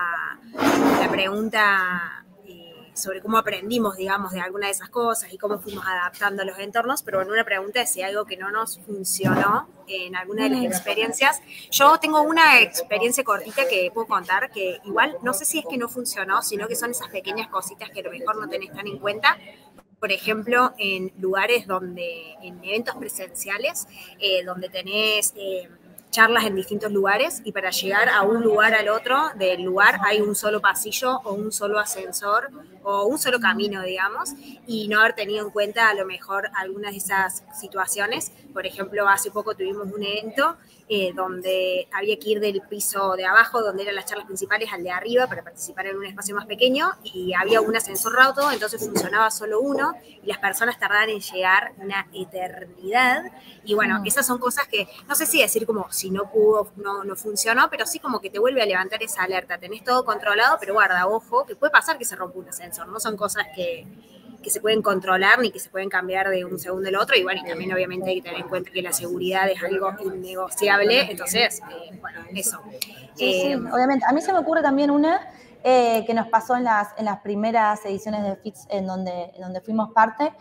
la pregunta sobre cómo aprendimos, digamos, de alguna de esas cosas y cómo fuimos adaptando a los entornos, pero bueno, una pregunta es si hay algo que no nos funcionó en alguna de las experiencias. Yo tengo una experiencia cortita que puedo contar, que igual no sé si es que no funcionó, sino que son esas pequeñas cositas que a lo mejor no tenés tan en cuenta. Por ejemplo, en lugares donde, en eventos presenciales, eh, donde tenés... Eh, charlas en distintos lugares y para llegar a un lugar al otro del lugar hay un solo pasillo o un solo ascensor o un solo camino, digamos, y no haber tenido en cuenta a lo mejor algunas de esas situaciones. Por ejemplo, hace poco tuvimos un evento eh, donde había que ir del piso de abajo, donde eran las charlas principales, al de arriba para participar en un espacio más pequeño y había un ascensor roto, entonces funcionaba solo uno y las personas tardaban en llegar una eternidad. Y bueno, mm. esas son cosas que, no sé si decir como si no pudo, no, no funcionó, pero sí como que te vuelve a levantar esa alerta. Tenés todo controlado, pero guarda, ojo, que puede pasar que se rompa un ascensor. No son cosas que, que se pueden controlar ni que se pueden cambiar de un segundo al otro. Y bueno, y también obviamente hay que tener en cuenta que la seguridad es algo innegociable. Entonces, eh, bueno, eso. Sí, eh, sí, obviamente. A mí se me ocurre también una eh, que nos pasó en las, en las primeras ediciones de FITS en donde, en donde fuimos parte,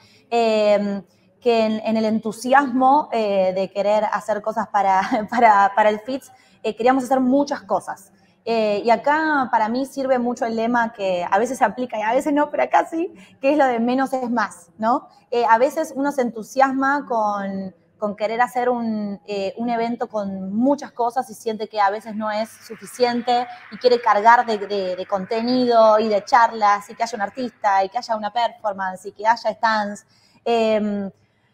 eh, que en, en el entusiasmo eh, de querer hacer cosas para, para, para el FITS, eh, queríamos hacer muchas cosas. Eh, y acá para mí sirve mucho el lema que a veces se aplica y a veces no, pero acá sí, que es lo de menos es más, ¿no? Eh, a veces uno se entusiasma con, con querer hacer un, eh, un evento con muchas cosas y siente que a veces no es suficiente y quiere cargar de, de, de contenido y de charlas y que haya un artista y que haya una performance y que haya stands. Eh,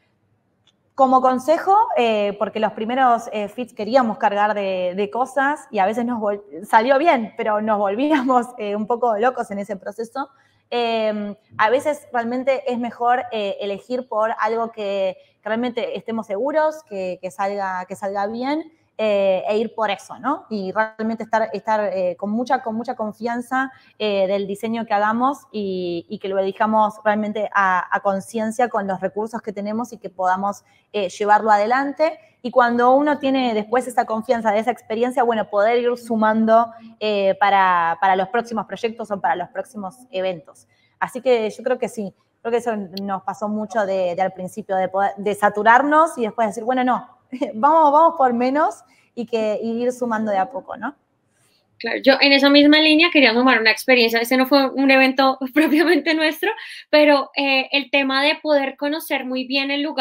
Como consejo, eh, porque los primeros eh, FITS queríamos cargar de, de cosas y a veces nos salió bien, pero nos volvíamos eh, un poco locos en ese proceso. Eh, a veces realmente es mejor eh, elegir por algo que, que realmente estemos seguros, que, que, salga, que salga bien eh, e ir por eso, ¿no? Y realmente estar, estar eh, con, mucha, con mucha confianza eh, del diseño que hagamos y, y que lo elijamos realmente a, a conciencia con los recursos que tenemos y que podamos eh, llevarlo adelante. Y cuando uno tiene después esa confianza de esa experiencia, bueno, poder ir sumando eh, para, para los próximos proyectos o para los próximos eventos. Así que yo creo que sí, creo que eso nos pasó mucho de, de al principio, de, poder, de saturarnos y después decir, bueno, no, vamos, vamos por menos y, que, y ir sumando de a poco, ¿no? Claro, yo en esa misma línea quería sumar una experiencia, ese no fue un evento propiamente nuestro, pero eh, el tema de poder conocer muy bien el lugar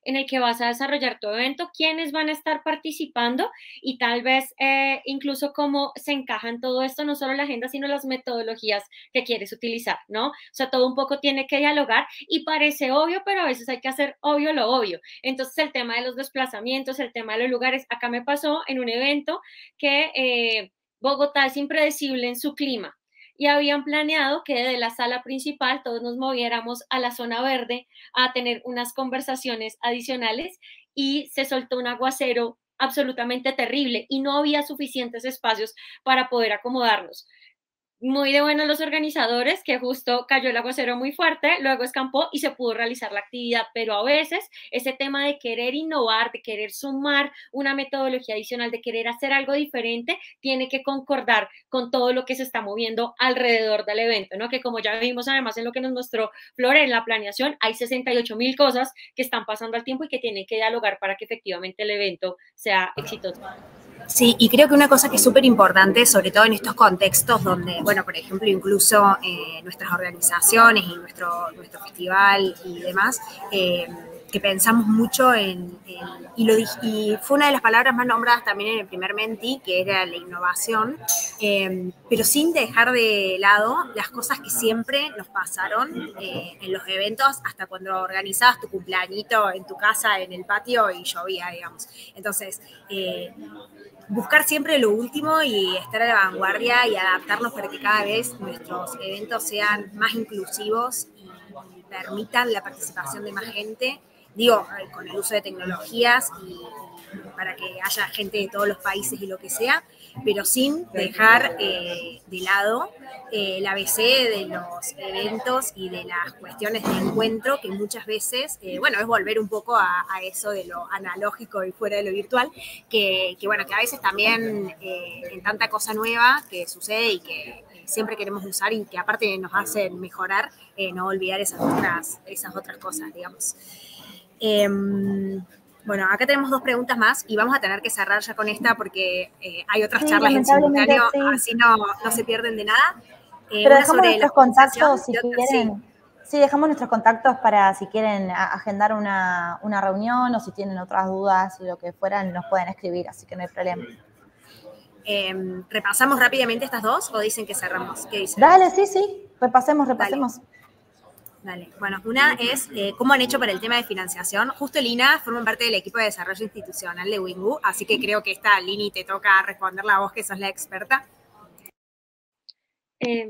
en el que vas a desarrollar tu evento, quiénes van a estar participando y tal vez eh, incluso cómo se encaja en todo esto, no solo la agenda, sino las metodologías que quieres utilizar, ¿no? O sea, todo un poco tiene que dialogar y parece obvio, pero a veces hay que hacer obvio lo obvio. Entonces, el tema de los desplazamientos, el tema de los lugares, acá me pasó en un evento que eh, Bogotá es impredecible en su clima. Y habían planeado que de la sala principal todos nos moviéramos a la zona verde a tener unas conversaciones adicionales y se soltó un aguacero absolutamente terrible y no había suficientes espacios para poder acomodarnos. Muy de buenos los organizadores, que justo cayó el aguacero muy fuerte, luego escampó y se pudo realizar la actividad, pero a veces ese tema de querer innovar, de querer sumar una metodología adicional, de querer hacer algo diferente, tiene que concordar con todo lo que se está moviendo alrededor del evento, ¿no? Que como ya vimos además en lo que nos mostró Flora en la planeación, hay sesenta y ocho mil cosas que están pasando al tiempo y que tienen que dialogar para que efectivamente el evento sea exitoso. Sí, y creo que una cosa que es súper importante, sobre todo en estos contextos donde, bueno, por ejemplo, incluso eh, nuestras organizaciones y nuestro, nuestro festival y demás, eh, que pensamos mucho en, en y, lo, y fue una de las palabras más nombradas también en el primer Menti, que era la innovación, eh, pero sin dejar de lado las cosas que siempre nos pasaron eh, en los eventos, hasta cuando organizabas tu cumpleañito en tu casa, en el patio y llovía, digamos. Entonces, eh, buscar siempre lo último y estar a la vanguardia y adaptarnos para que cada vez nuestros eventos sean más inclusivos y permitan la participación de más gente, digo, con el uso de tecnologías y para que haya gente de todos los países y lo que sea, pero sin dejar eh, de lado eh, el A B C de los eventos y de las cuestiones de encuentro, que muchas veces, eh, bueno, es volver un poco a, a eso de lo analógico y fuera de lo virtual, que, que bueno, que a veces también eh, en tanta cosa nueva que sucede y que eh, siempre queremos usar y que aparte nos hacen mejorar, eh, no olvidar esas otras, esas otras cosas, digamos. Eh, Bueno, acá tenemos dos preguntas más y vamos a tener que cerrar ya con esta porque eh, hay otras sí, charlas en simultáneo, sí. Así no, no se pierden de nada. Eh, Pero dejamos nuestros contactos si quieren. Sí. sí, dejamos nuestros contactos para si quieren agendar una, una reunión o si tienen otras dudas o lo que fueran, nos pueden escribir, así que no hay problema. Eh, ¿Repasamos rápidamente estas dos o dicen que cerramos? ¿Qué dicen? Dale, sí, sí, repasemos, repasemos. Dale. Dale. Bueno, una es eh, cómo han hecho para el tema de financiación. Justo Lina forma parte del equipo de desarrollo institucional de Wingu, así que creo que esta, Lini, te toca responderla a vos, que sos la experta. Eh,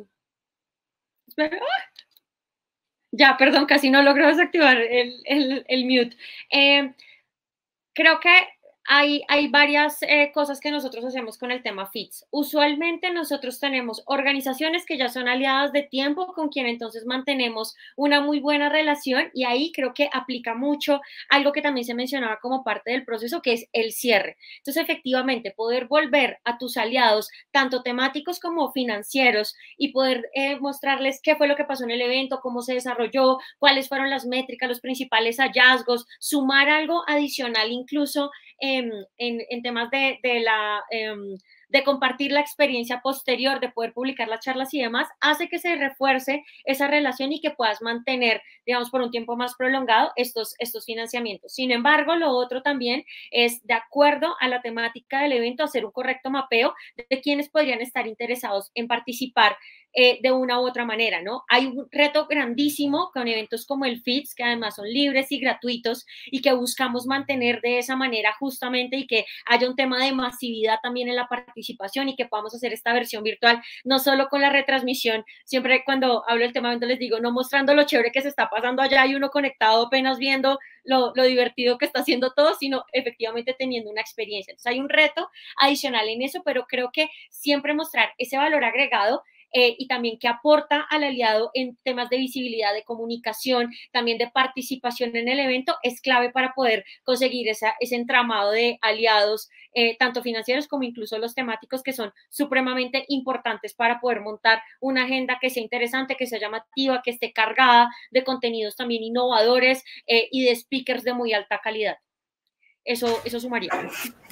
ya, perdón, casi no logro desactivar el, el, el mute. Eh, creo que Hay, hay varias eh, cosas que nosotros hacemos con el tema F I T S. Usualmente nosotros tenemos organizaciones que ya son aliadas de tiempo con quien entonces mantenemos una muy buena relación y ahí creo que aplica mucho algo que también se mencionaba como parte del proceso, que es el cierre. Entonces, efectivamente, poder volver a tus aliados, tanto temáticos como financieros, y poder eh, mostrarles qué fue lo que pasó en el evento, cómo se desarrolló, cuáles fueron las métricas, los principales hallazgos, sumar algo adicional incluso eh, En, en temas de, de, la, um, de compartir la experiencia posterior, de poder publicar las charlas y demás, hace que se refuerce esa relación y que puedas mantener, digamos, por un tiempo más prolongado estos, estos financiamientos. Sin embargo, lo otro también es, de acuerdo a la temática del evento, hacer un correcto mapeo de quienes podrían estar interesados en participar eh, de una u otra manera, ¿no? Hay un reto grandísimo con eventos como el F I T S, que además son libres y gratuitos y que buscamos mantener de esa manera justamente, y que haya un tema de masividad también en la participación y que podamos hacer esta versión virtual, no solo con la retransmisión. Siempre cuando hablo del tema evento les digo, no mostrando lo chévere que se está pasando allá y uno conectado apenas viendo lo, lo divertido que está haciendo todo, sino efectivamente teniendo una experiencia. Entonces hay un reto adicional en eso, pero creo que siempre mostrar ese valor agregado Eh, y también que aporta al aliado en temas de visibilidad, de comunicación, también de participación en el evento, es clave para poder conseguir esa, ese entramado de aliados, eh, tanto financieros como incluso los temáticos, que son supremamente importantes para poder montar una agenda que sea interesante, que sea llamativa, que esté cargada de contenidos también innovadores eh, y de speakers de muy alta calidad. Eso, eso sumaría.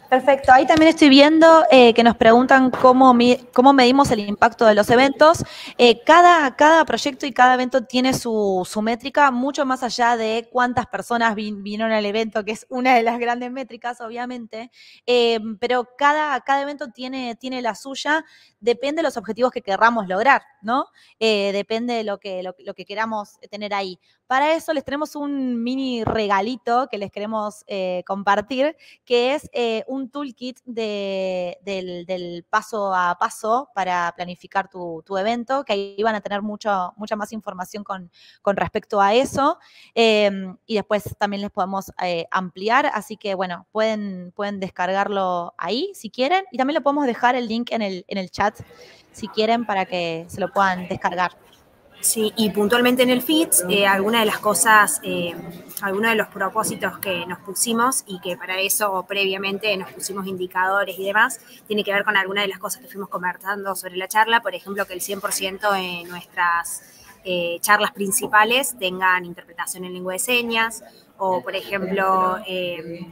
Perfecto, ahí también estoy viendo eh, que nos preguntan cómo, mi, cómo medimos el impacto de los eventos. Eh, cada, cada proyecto y cada evento tiene su, su métrica, mucho más allá de cuántas personas vin, vinieron al evento, que es una de las grandes métricas, obviamente, eh, pero cada, cada evento tiene, tiene la suya, depende de los objetivos que querramos lograr, ¿no? Eh, depende de lo que, lo, lo que queramos tener ahí. Para eso les tenemos un mini regalito que les queremos eh, compartir, que es eh, un toolkit de, del, del paso a paso para planificar tu, tu evento, que ahí van a tener mucho, mucha más información con, con respecto a eso, eh, y después también les podemos eh, ampliar, así que bueno, pueden, pueden descargarlo ahí si quieren, y también lo podemos dejar el link en el, en el chat si quieren para que se lo puedan descargar. Sí, y puntualmente en el F I T S, eh, alguna de las cosas, eh, algunos de los propósitos que nos pusimos y que para eso previamente nos pusimos indicadores y demás, tiene que ver con alguna de las cosas que fuimos conversando sobre la charla, por ejemplo, que el cien por ciento de nuestras eh, charlas principales tengan interpretación en lengua de señas, o por ejemplo, eh,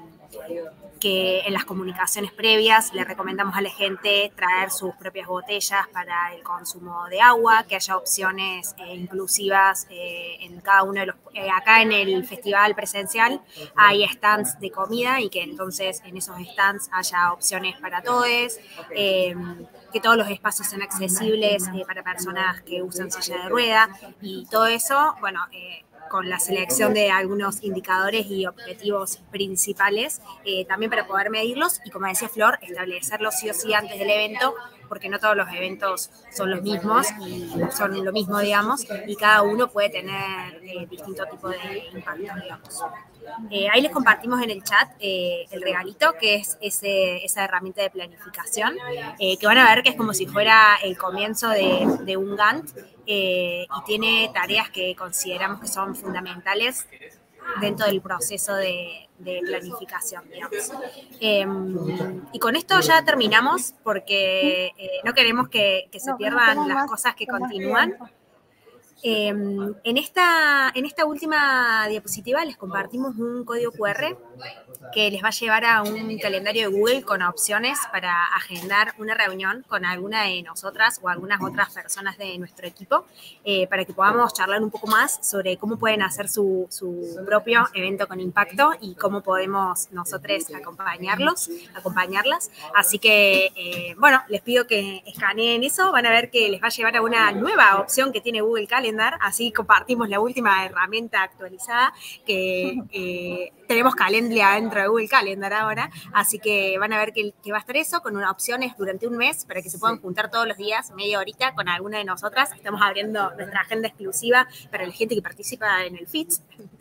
que en las comunicaciones previas le recomendamos a la gente traer sus propias botellas para el consumo de agua, que haya opciones eh, inclusivas eh, en cada uno de los... Eh, acá en el festival presencial hay stands de comida y que entonces en esos stands haya opciones para todos, eh, que todos los espacios sean accesibles eh, para personas que usan silla de rueda y todo eso, bueno... Eh, con la selección de algunos indicadores y objetivos principales, eh, también para poder medirlos y, como decía Flor, establecerlos sí o sí antes del evento, porque no todos los eventos son los mismos y son lo mismo, digamos, y cada uno puede tener eh, distinto tipo de impacto, digamos. Eh, ahí les compartimos en el chat eh, el regalito, que es ese, esa herramienta de planificación, eh, que van a ver que es como si fuera el comienzo de, de un Gantt, eh, y tiene tareas que consideramos que son fundamentales dentro del proceso de, de planificación, digamos. Eh, y con esto ya terminamos, porque eh, no queremos que, que se pierdan las cosas que continúan. Eh, en, esta, en esta última diapositiva les compartimos un código cu erre que les va a llevar a un calendario de Google con opciones para agendar una reunión con alguna de nosotras o algunas otras personas de nuestro equipo, eh, para que podamos charlar un poco más sobre cómo pueden hacer su, su propio evento con impacto y cómo podemos nosotros acompañarlos, acompañarlas. Así que, eh, bueno, les pido que escaneen eso, van a ver que les va a llevar a una nueva opción que tiene Google Calendar, así compartimos la última herramienta actualizada que eh, tenemos Calendly dentro de Google Calendar ahora, así que van a ver que, que va a estar eso con unas opciones durante un mes para que se puedan juntar todos los días, media horita con alguna de nosotras. Estamos abriendo nuestra agenda exclusiva para la gente que participa en el F I T S.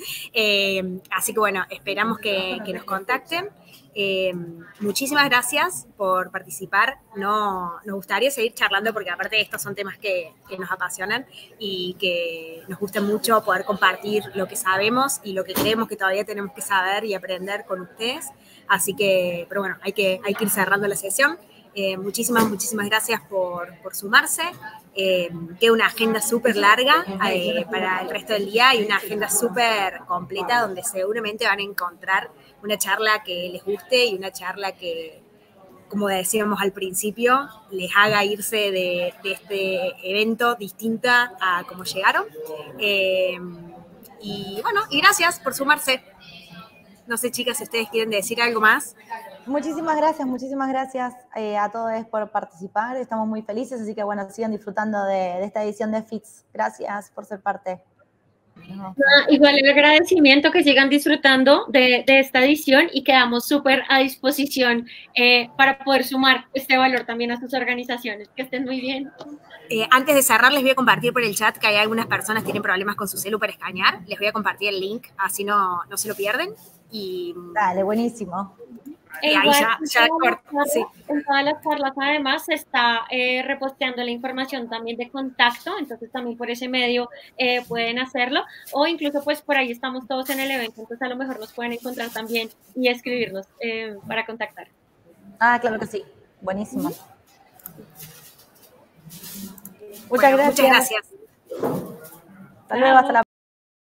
Eh, así que bueno, esperamos que, que nos contacten. Eh, muchísimas gracias por participar. No, nos gustaría seguir charlando porque aparte de estos son temas que, que nos apasionan y que nos gusta mucho poder compartir lo que sabemos y lo que creemos que todavía tenemos que saber y aprender con ustedes. Así que, pero bueno, hay que, hay que ir cerrando la sesión. Eh, muchísimas, muchísimas gracias por, por sumarse. Eh, queda una agenda súper larga eh, para el resto del día y una agenda súper completa donde seguramente van a encontrar una charla que les guste y una charla que, como decíamos al principio, les haga irse de, de este evento distinta a como llegaron. Eh, y bueno, y gracias por sumarse. No sé, chicas, si ustedes quieren decir algo más. Muchísimas gracias, muchísimas gracias eh, a todos por participar. Estamos muy felices, así que bueno, sigan disfrutando de, de esta edición de F I T S. Gracias por ser parte. No, igual el agradecimiento, que sigan disfrutando de, de esta edición y quedamos súper a disposición eh, para poder sumar este valor también a sus organizaciones. Que estén muy bien. Eh, antes de cerrar, les voy a compartir por el chat que hay algunas personas que tienen problemas con su celu para escanear. Les voy a compartir el link, así no, no se lo pierden. Y, Dale, buenísimo. Y ahí ya, ya corto, sí. En todas las charlas, además, se está eh, reposteando la información también de contacto, entonces también por ese medio eh, pueden hacerlo, o incluso pues por ahí estamos todos en el evento, entonces a lo mejor nos pueden encontrar también y escribirnos eh, para contactar. Ah, claro que sí. Buenísimo. Uh-huh. Muchas bueno, gracias. Muchas gracias. Hasta luego, hasta la